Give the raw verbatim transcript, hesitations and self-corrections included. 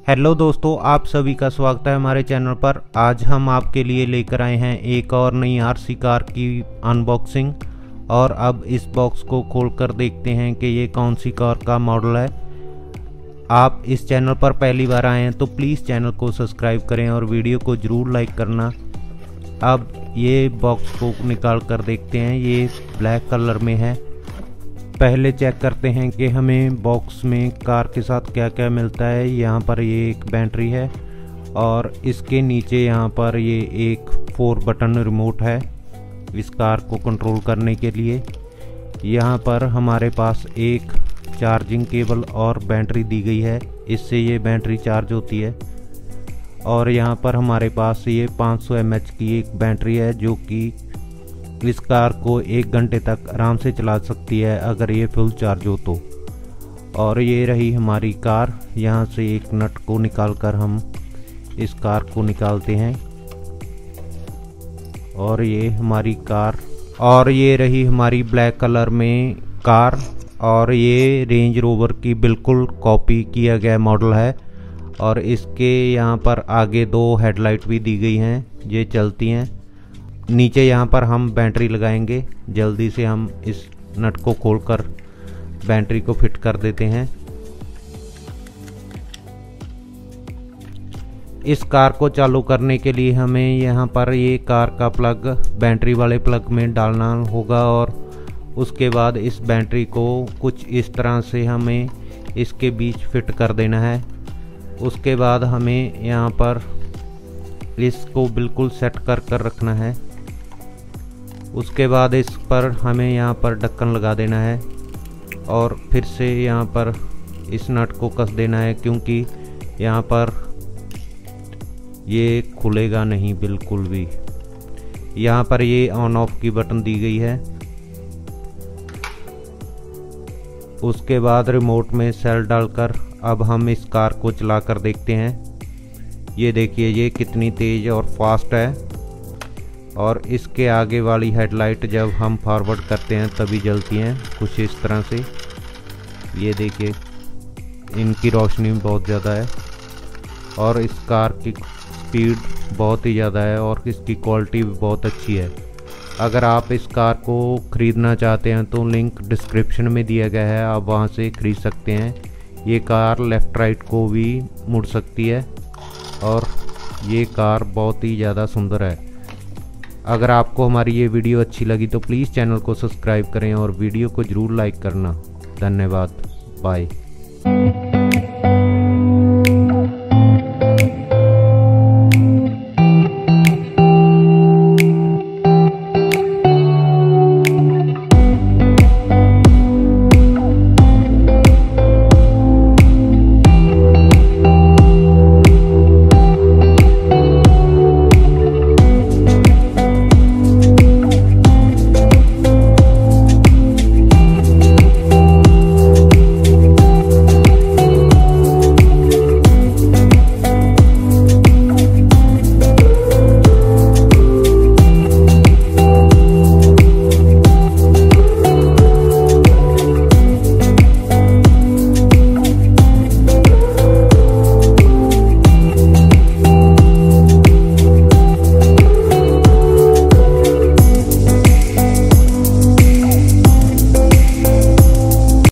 Hello दोस्तों, आप सभी का स्वागत है हमारे चैनल पर। आज हम आपके लिए लेकर आए हैं एक और नई आरसी कार की अनबॉक्सिंग। और अब इस बॉक्स को खोलकर देखते हैं कि ये कौन सी कार का मॉडल है। आप इस चैनल पर पहली बार आए हैं तो प्लीज़ चैनल को सब्सक्राइब करें और वीडियो को ज़रूर लाइक करना। अब ये बॉक्स को निकाल कर देखते हैं, ये ब्लैक कलर में है। पहले चेक करते हैं कि हमें बॉक्स में कार के साथ क्या क्या मिलता है। यहाँ पर ये एक बैटरी है और इसके नीचे यहाँ पर ये एक फोर बटन रिमोट है इस कार को कंट्रोल करने के लिए। यहाँ पर हमारे पास एक चार्जिंग केबल और बैटरी दी गई है, इससे ये बैटरी चार्ज होती है। और यहाँ पर हमारे पास ये पाँच सौ एम एच की एक बैटरी है जो कि इस कार को एक घंटे तक आराम से चला सकती है अगर ये फुल चार्ज हो तो। और ये रही हमारी कार। यहाँ से एक नट को निकालकर हम इस कार को निकालते हैं और ये हमारी कार। और ये रही हमारी ब्लैक कलर में कार। और ये रेंज रोवर की बिल्कुल कॉपी किया गया मॉडल है। और इसके यहाँ पर आगे दो हेडलाइट भी दी गई हैं, ये चलती हैं। नीचे यहाँ पर हम बैटरी लगाएंगे। जल्दी से हम इस नट को खोलकर बैटरी को फिट कर देते हैं। इस कार को चालू करने के लिए हमें यहाँ पर ये कार का प्लग बैटरी वाले प्लग में डालना होगा और उसके बाद इस बैटरी को कुछ इस तरह से हमें इसके बीच फिट कर देना है। उसके बाद हमें यहाँ पर इसको बिल्कुल सेट कर कर रखना है। उसके बाद इस पर हमें यहाँ पर ढक्कन लगा देना है और फिर से यहाँ पर इस नट को कस देना है, क्योंकि यहाँ पर ये खुलेगा नहीं बिल्कुल भी। यहाँ पर ये ऑन ऑफ की बटन दी गई है। उसके बाद रिमोट में सेल डालकर अब हम इस कार को चला कर देखते हैं। ये देखिए ये कितनी तेज़ और फास्ट है। और इसके आगे वाली हेडलाइट जब हम फॉरवर्ड करते हैं तभी जलती हैं कुछ इस तरह से। ये देखिए इनकी रोशनी बहुत ज़्यादा है और इस कार की स्पीड बहुत ही ज़्यादा है और इसकी क्वालिटी भी बहुत अच्छी है। अगर आप इस कार को ख़रीदना चाहते हैं तो लिंक डिस्क्रिप्शन में दिया गया है, आप वहां से ख़रीद सकते हैं। ये कार लेफ़्ट राइट को भी मुड़ सकती है और ये कार बहुत ही ज़्यादा सुंदर है। अगर आपको हमारी ये वीडियो अच्छी लगी तो प्लीज़ चैनल को सब्सक्राइब करें और वीडियो को ज़रूर लाइक करना। धन्यवाद। बाय।